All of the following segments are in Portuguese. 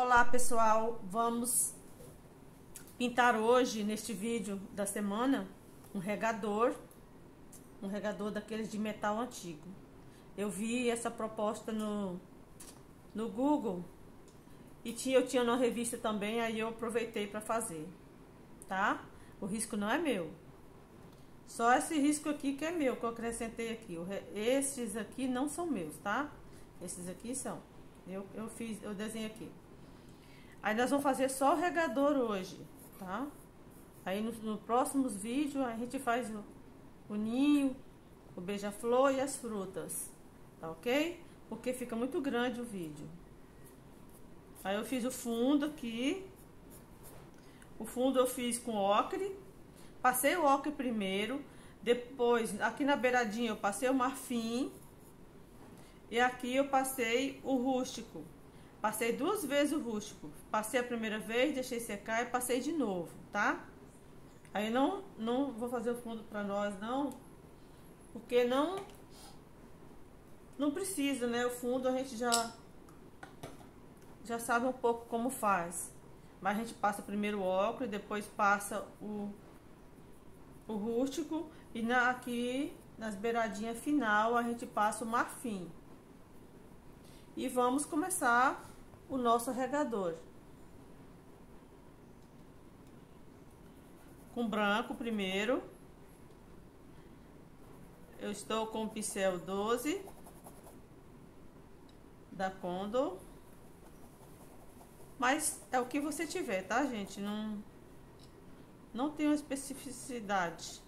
Olá pessoal, vamos pintar hoje neste vídeo da semana um regador daqueles de metal antigo. Eu vi essa proposta no Google e eu tinha na revista também, aí eu aproveitei para fazer, tá? O risco não é meu, só esse risco aqui que é meu, que eu acrescentei aqui. Esses aqui não são meus, tá? Esses aqui são, eu desenhei aqui. Aí nós vamos fazer só o regador hoje, tá? Aí nos próximos vídeos a gente faz o ninho, o beija-flor e as frutas, tá ok? Porque fica muito grande o vídeo. Aí eu fiz o fundo aqui. O fundo eu fiz com ocre. Passei o ocre primeiro, depois aqui na beiradinha eu passei o marfim. E aqui eu passei o rústico. Passei 2 vezes o rústico. Passei a primeira vez, deixei secar e passei de novo, tá? Aí não vou fazer o fundo pra nós não, porque não precisa, né? O fundo a gente já sabe um pouco como faz. Mas a gente passa primeiro o ocre, depois passa o rústico e aqui nas beiradinhas final a gente passa o marfim. E vamos começar o nosso regador. Com branco primeiro. Eu estou com o pincel 12 da Condor. Mas é o que você tiver, tá, gente? Não tem uma especificidade.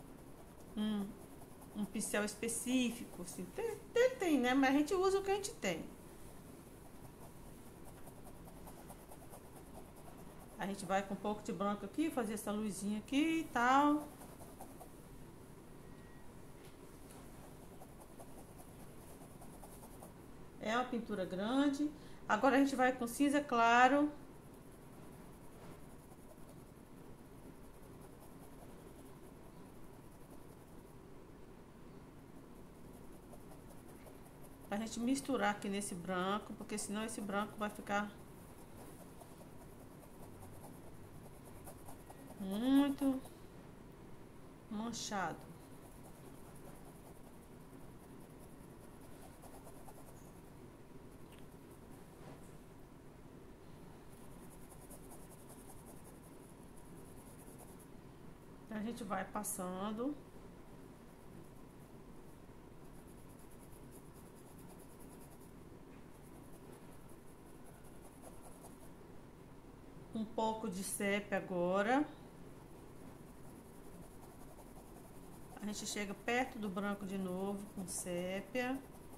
Um pincel específico, assim. Tem, né? Mas a gente usa o que a gente tem. A gente vai com um pouco de branco aqui, fazer essa luzinha aqui e tal. É uma pintura grande. Agora a gente vai com cinza claro. Pra gente misturar aqui nesse branco, porque senão esse branco vai ficar muito manchado. A gente vai passando. Um pouco de sépia agora. A gente chega perto do branco de novo com sépia.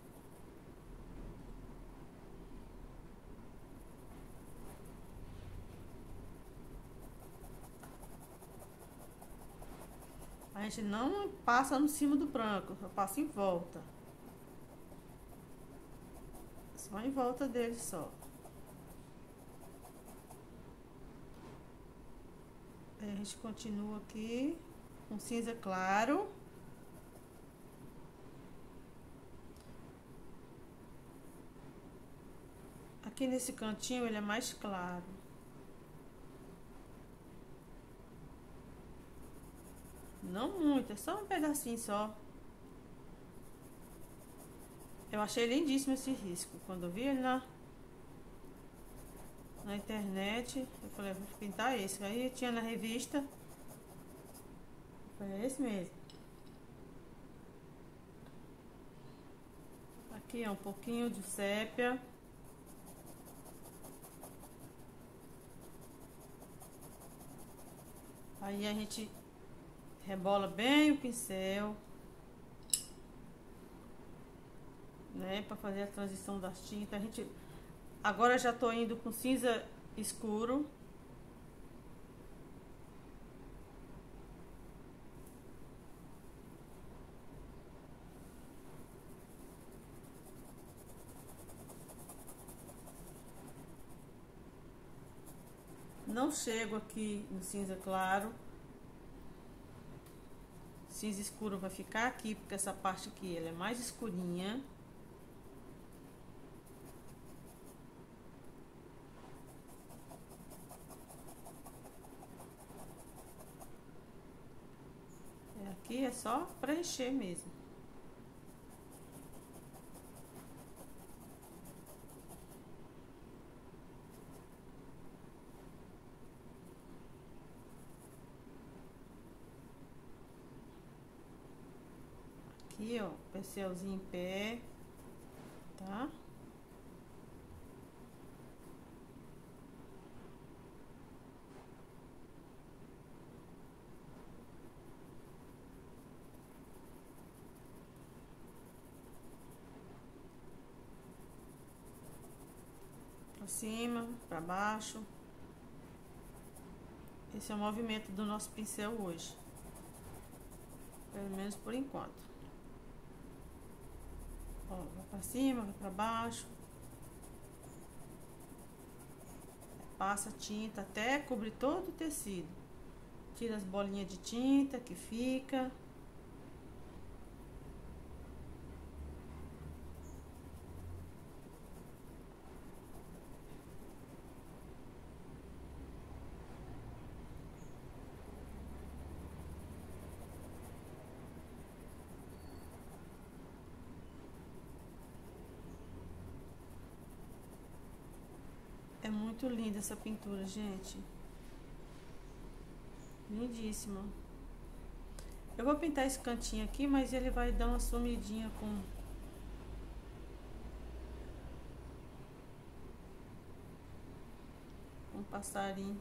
A gente não passa no cima do branco, só passa em volta. Só em volta dele só. Aí a gente continua aqui com cinza claro. Aqui nesse cantinho ele é mais claro. Não muito, é só um pedacinho só. Eu achei lindíssimo esse risco. Quando eu vi ele na internet, eu falei, vou pintar esse. Aí tinha na revista. Foi esse mesmo. Aqui é um pouquinho de sépia. Aí a gente rebola bem o pincel, né, para fazer a transição das tintas. Agora já tô indo com cinza escuro. Não chego aqui no cinza claro. Cinza escuro vai ficar aqui, porque essa parte aqui ela é mais escurinha. só preencher mesmo. Aqui, ó, pincelzinho em pé, tá? Pra cima, pra baixo. Esse é o movimento do nosso pincel hoje. Pelo menos por enquanto. Ó, vai pra cima, vai pra baixo. Passa tinta até cobrir todo o tecido. Tira as bolinhas de tinta que fica. É muito linda essa pintura, gente. Lindíssima. Eu vou pintar esse cantinho aqui, mas ele vai dar uma sumidinha com um passarinho.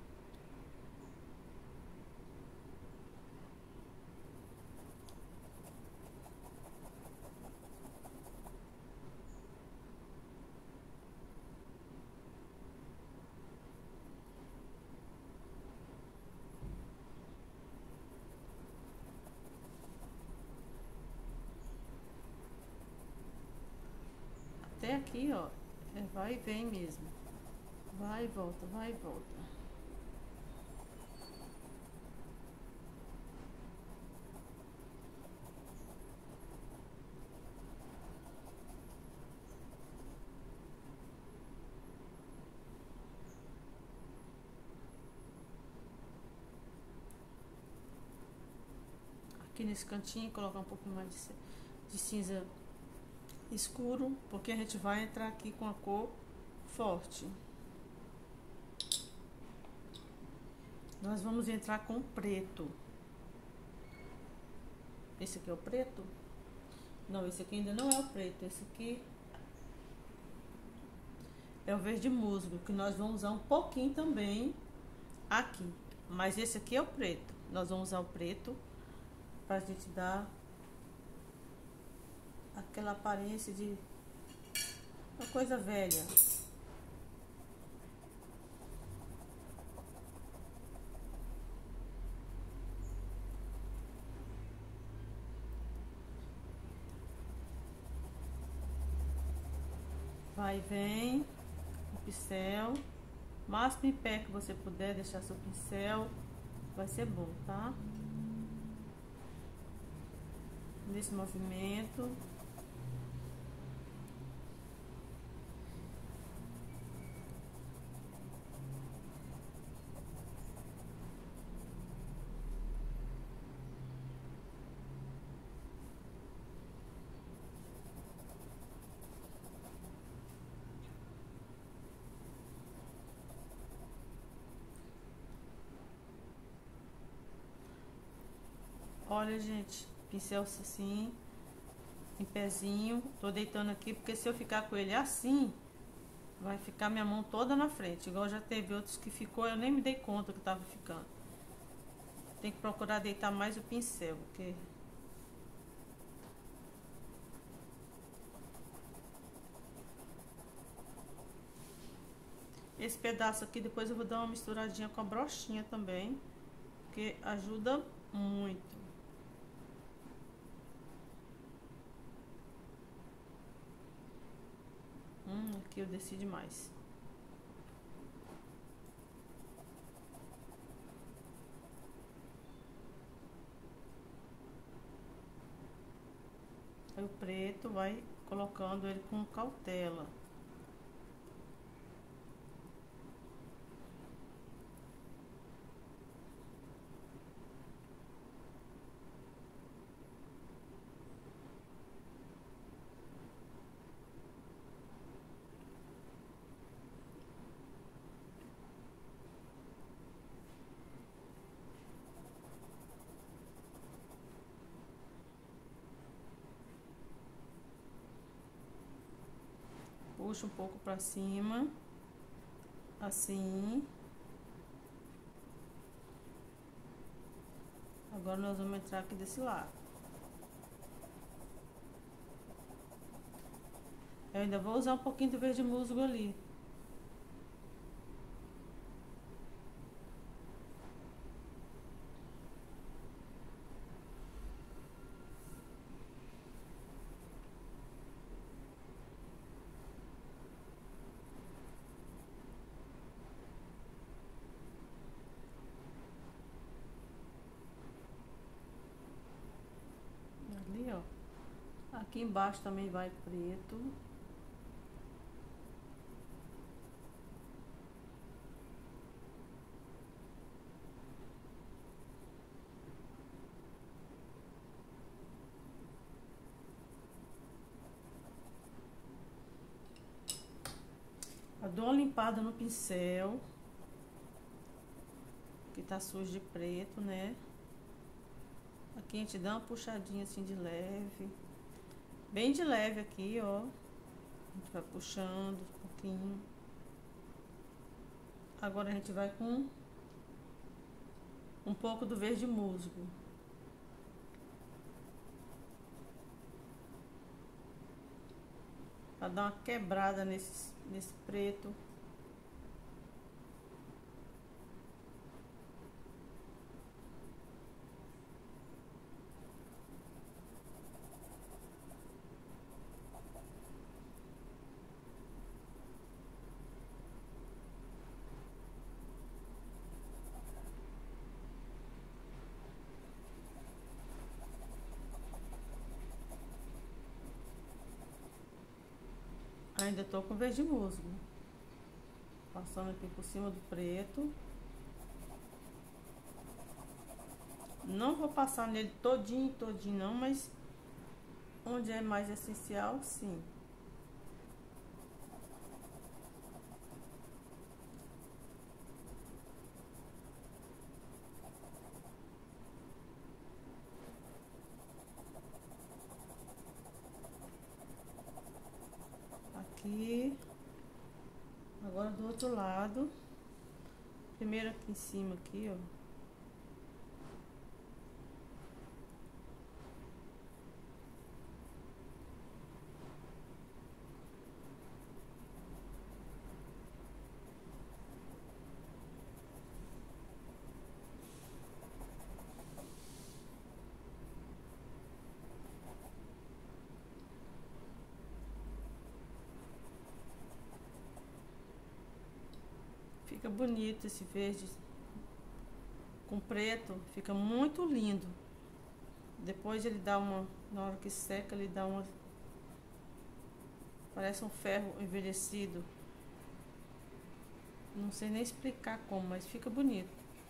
Até aqui, ó, vai e vem mesmo. Vai e volta, vai e volta. Aqui nesse cantinho, colocar um pouquinho mais de cinza escuro, porque a gente vai entrar aqui com a cor forte. Nós vamos entrar com preto. Esse aqui é o preto? Não, esse aqui ainda não é o preto. Esse aqui é o verde musgo, que nós vamos usar um pouquinho também aqui. Mas esse aqui é o preto. Nós vamos usar o preto pra gente dar aquela aparência de uma coisa velha. Vai e vem o pincel, máximo em pé que você puder deixar seu pincel, vai ser bom, tá? Nesse movimento. Olha, gente, pincel assim, em pezinho. Tô deitando aqui, porque se eu ficar com ele assim, vai ficar minha mão toda na frente. Igual já teve outros que ficou, eu nem me dei conta que tava ficando. Tem que procurar deitar mais o pincel, porque... Esse pedaço aqui, depois eu vou dar uma misturadinha com a brochinha também, porque ajuda muito. Aqui eu desci demais. Aí o preto vai colocando ele com cautela. puxa um pouco pra cima, assim. Agora nós vamos entrar aqui desse lado. Eu ainda vou usar um pouquinho do verde musgo ali. Ali, ó. Aqui embaixo também vai preto. Eu dou uma limpada no pincel, que tá sujo de preto, né? Aqui a gente dá uma puxadinha assim de leve. Bem de leve aqui, ó. A gente vai puxando um pouquinho. Agora a gente vai com um pouco do verde musgo. Pra dar uma quebrada nesse preto. Ainda tô com verde musgo. Passando aqui por cima do preto. Não vou passar nele todinho não, mas onde é mais essencial, sim. Aqui. Agora do outro lado. Primeiro aqui em cima, aqui, ó. Fica bonito esse verde com preto, fica muito lindo. Depois ele dá uma, na hora que seca, ele dá uma, parece um ferro envelhecido. Não sei nem explicar como, mas fica bonito.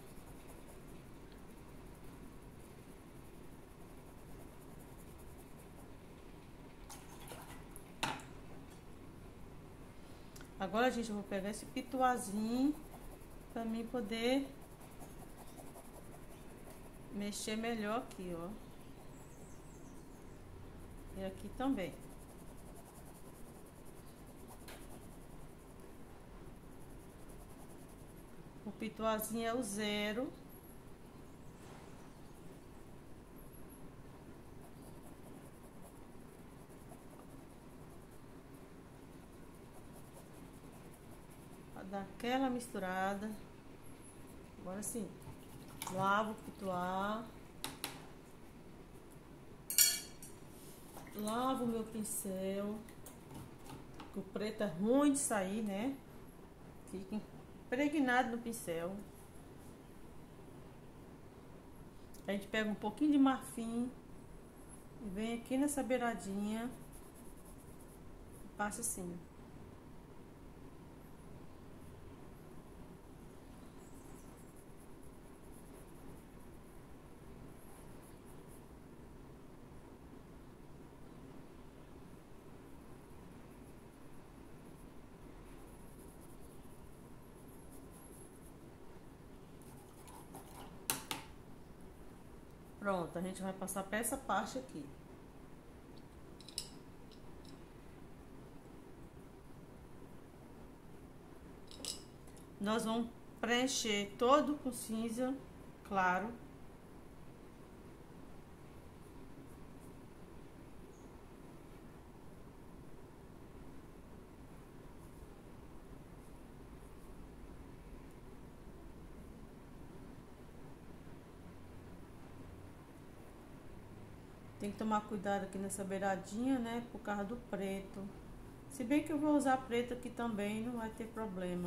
Agora, gente, eu vou pegar esse pituazinho pra mim poder mexer melhor aqui, ó. E aqui também. O pituazinho é o 0. Pra dar aquela misturada. Agora sim. Lavo o pituar. Lavo o meu pincel. O preto é ruim de sair, né? Fica impregnado no pincel. A gente pega um pouquinho de marfim e vem aqui nessa beiradinha e passa assim. Pronto, a gente vai passar para essa parte aqui. Nós vamos preencher todo com cinza claro. Tem que tomar cuidado aqui nessa beiradinha, né? Por causa do preto. Se bem que eu vou usar preto aqui também, não vai ter problema.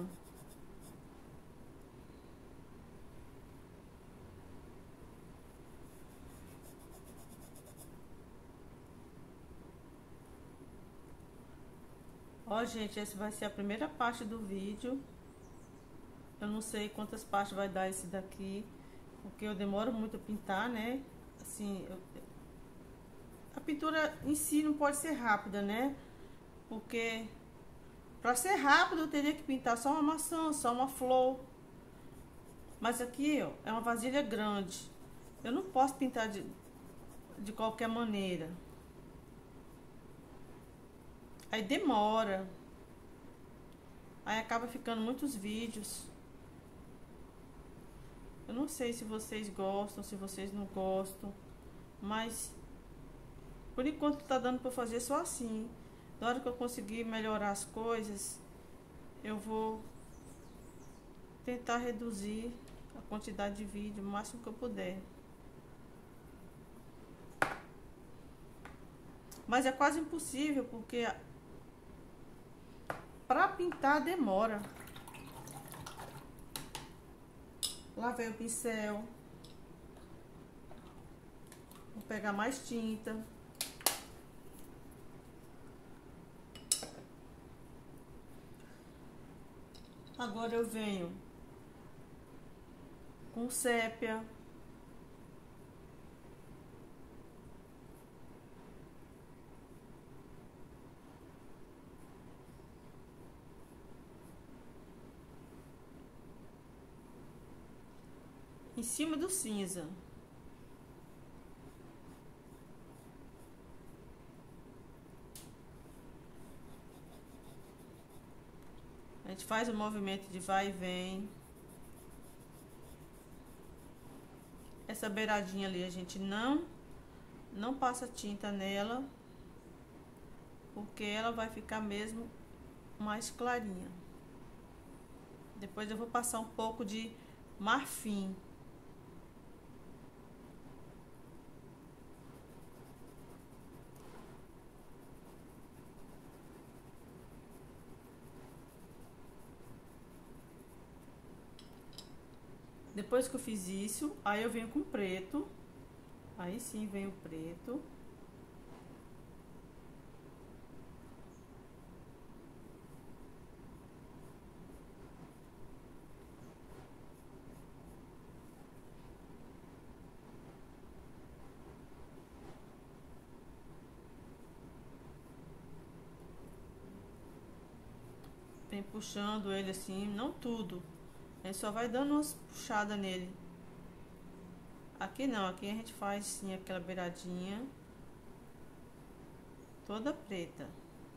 Ó, gente, essa vai ser a primeira parte do vídeo. Eu não sei quantas partes vai dar esse daqui, porque eu demoro muito a pintar, né? Assim, a pintura em si não pode ser rápida, né? Porque para ser rápido eu teria que pintar só uma maçã, só uma flor. Mas aqui, ó, é uma vasilha grande. Eu não posso pintar de qualquer maneira. Aí demora. Aí acaba ficando muitos vídeos. Eu não sei se vocês gostam, se vocês não gostam. Mas por enquanto tá dando pra fazer só assim. Na hora que eu conseguir melhorar as coisas, eu vou tentar reduzir a quantidade de vídeo o máximo que eu puder. Mas é quase impossível, porque para pintar demora. Lá vem o pincel. Vou pegar mais tinta. Agora eu venho com sépia. Em cima do cinza. A gente faz o movimento de vai e vem. Essa beiradinha ali a gente não passa tinta nela, porque ela vai ficar mesmo mais clarinha. Depois eu vou passar um pouco de marfim. Depois que eu fiz isso, aí eu venho com preto. Aí sim vem o preto. Vem puxando ele assim, não tudo. A gente só vai dando umas puxadas nele. Aqui não, aqui a gente faz sim aquela beiradinha toda preta.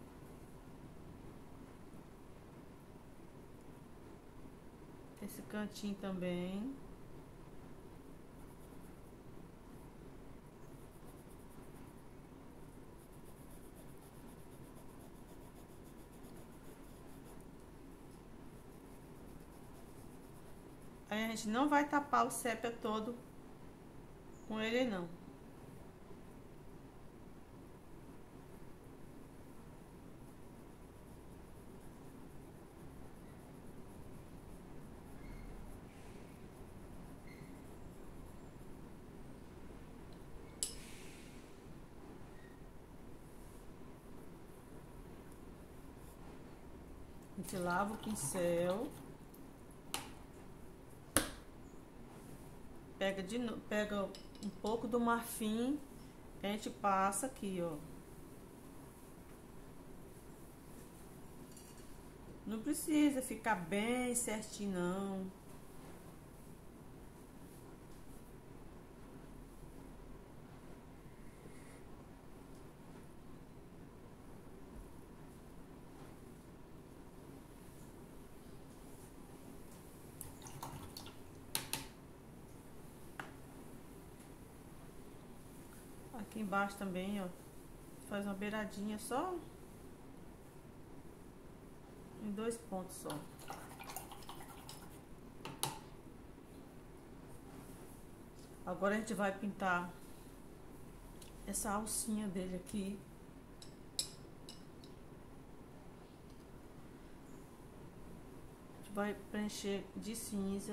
Esse cantinho também. Aí a gente não vai tapar o sépia todo com ele não. A gente lava o pincel. Pega um pouco do marfim, a gente passa aqui, ó. Não precisa ficar bem certinho, não. Aqui embaixo também, ó. Faz uma beiradinha só em 2 pontos só. Agora a gente vai pintar essa alcinha dele aqui. A gente vai preencher de cinza.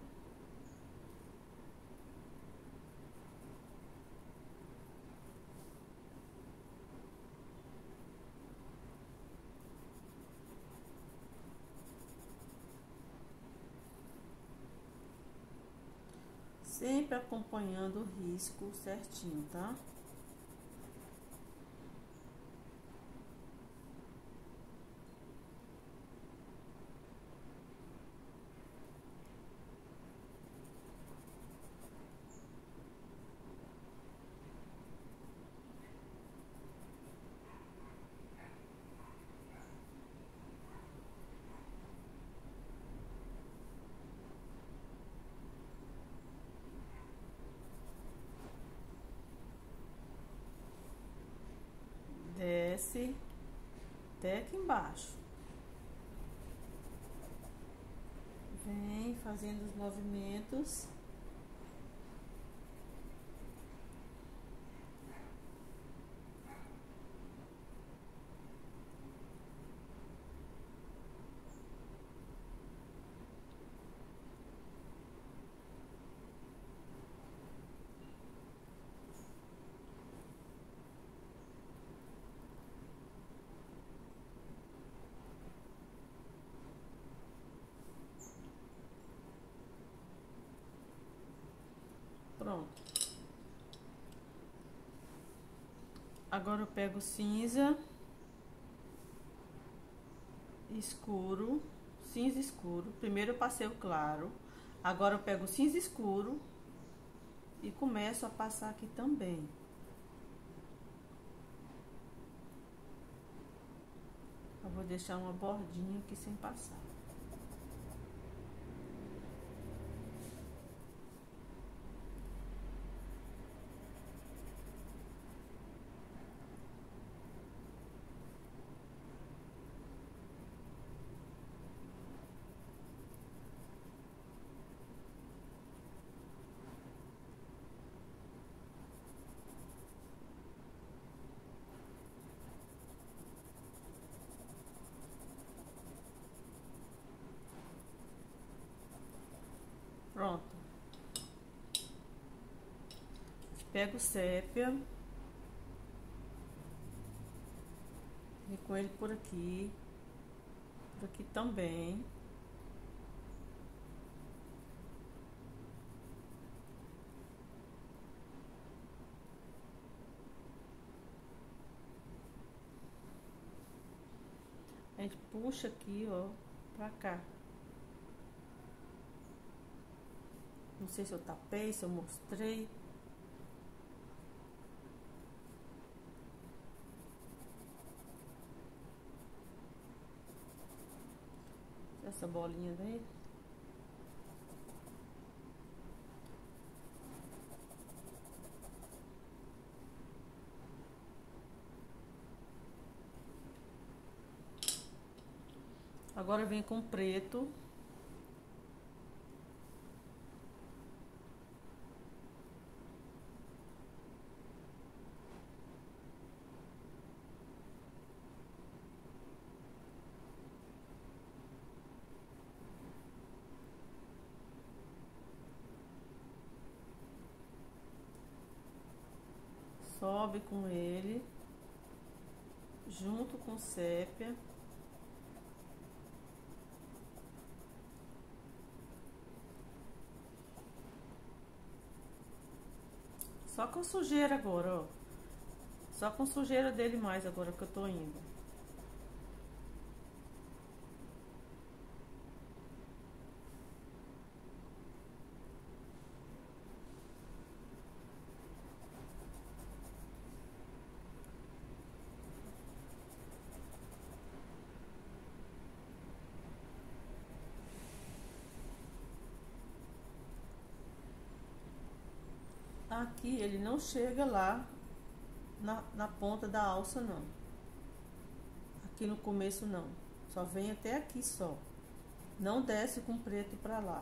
Sempre acompanhando o risco certinho, tá? Desce até aqui embaixo. Vem fazendo os movimentos. Pronto. Agora eu pego cinza escuro, cinza escuro. Primeiro eu passei o claro. Agora eu pego o cinza escuro e começo a passar aqui também. Eu vou deixar uma bordinha aqui sem passar. Pronto. Pego o sépia. E com ele por aqui também. A gente puxa aqui, ó, pra cá. Não sei se eu tapei, se eu mostrei. Essa bolinha dele. Agora vem com preto. Sobe com ele, junto com sépia. Só com sujeira agora, ó. Só com sujeira dele mais agora que eu tô indo. Aqui ele não chega lá na ponta da alça, não. Aqui no começo, não. Só vem até aqui só. Não desce com preto pra lá.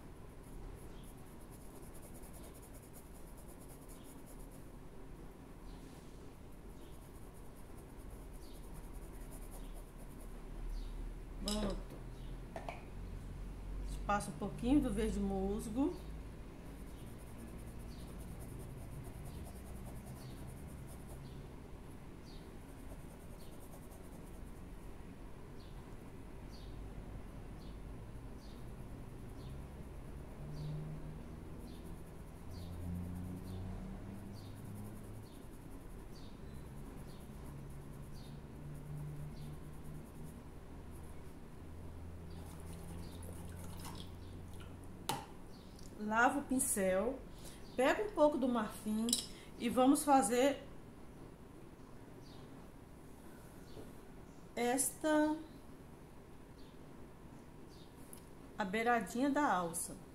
Pronto. Passa um pouquinho do verde musgo. Lava o pincel, pega um pouco do marfim e vamos fazer a beiradinha da alça.